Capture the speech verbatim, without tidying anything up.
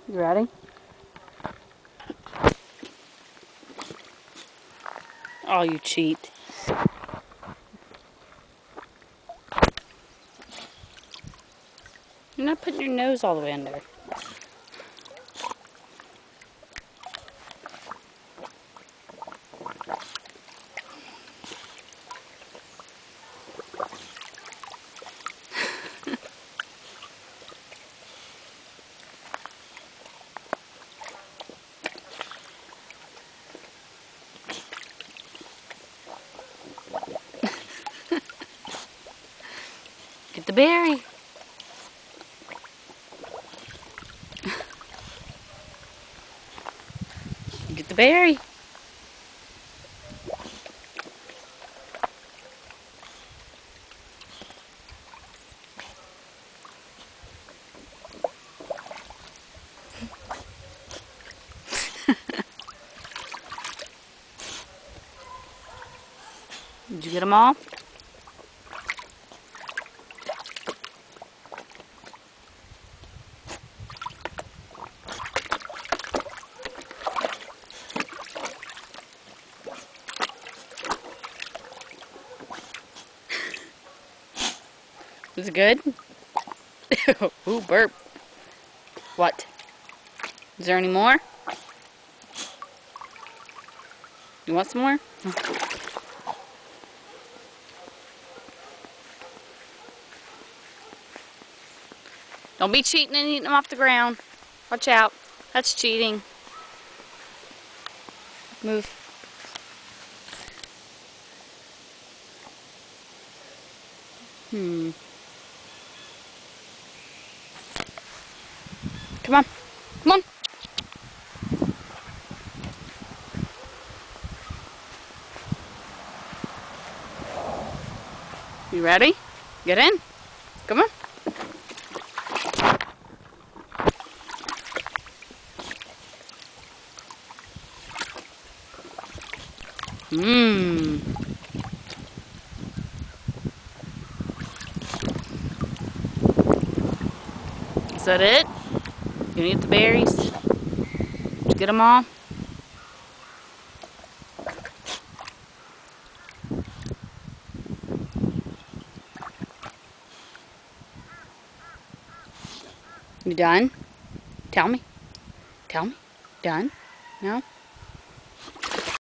You ready? Oh, you cheat. You're not putting your nose all the way under. Get the berry. Get the berry. Did you get them all? Is it good? Ooh, burp. What? Is there any more? You want some more? Don't be cheating and eating them off the ground. Watch out. That's cheating. Move. Hmm. Come on. Come on. You ready? Get in. Come on. Mmm. Is that it? You gonna get the berries? Did you get them all? You done? Tell me. Tell me. Done? No?